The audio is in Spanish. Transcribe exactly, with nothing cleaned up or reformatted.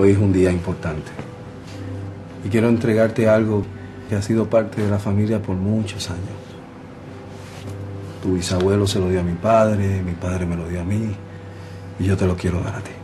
Hoy es un día importante. Y quiero entregarte algo que ha sido parte de la familia por muchos años. Tu bisabuelo se lo dio a mi padre, mi padre me lo dio a mí, y yo te lo quiero dar a ti.